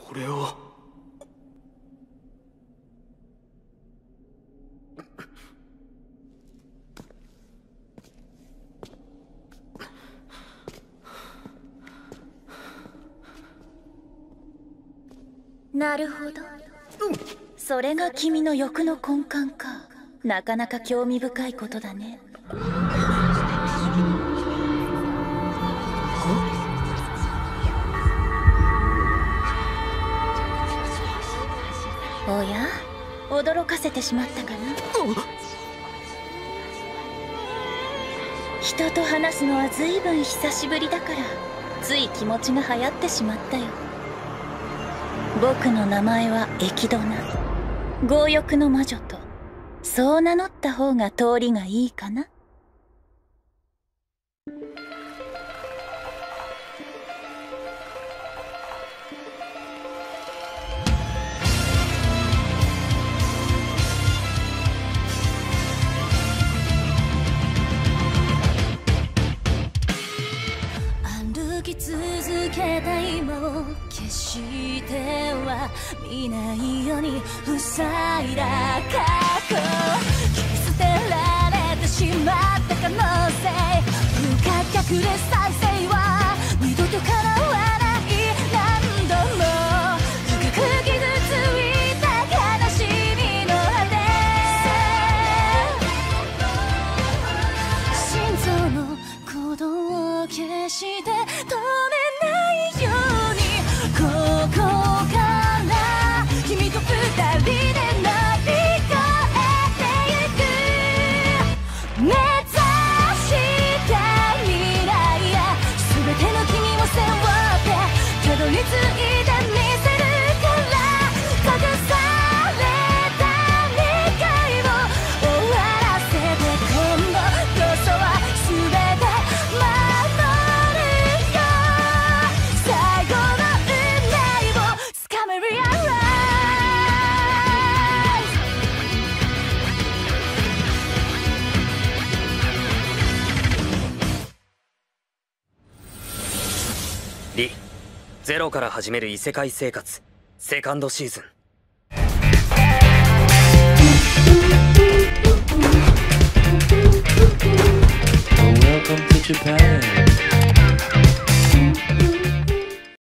俺を。 なるほど、それが君の欲の根幹か。なかなか興味深いことだね。おや、驚かせてしまったかな。人と話すのは随分久しぶりだから、つい気持ちが流行ってしまったよ。僕の名前は駅ドナ、強欲の魔女と、そう名乗った方が通りがいいかな。 歩き続けた今を決しては見ないように塞いだ過去、切り捨てられてしまった可能性、不可逆で再生は二度と叶わない。何度も深く傷ついた悲しみの果て、心臓の鼓動を消して止めないように、ここから君と二人で乗り越えてゆく。目指した未来や全ての君を背負ってたどり着いてみせるから、隠された願いを終わらせて、今度こそは全て守るよ。最後の運命をつかめリアライズ。 リ、ゼロから始める異世界生活セカンドシーズン。 Welcome to Japan.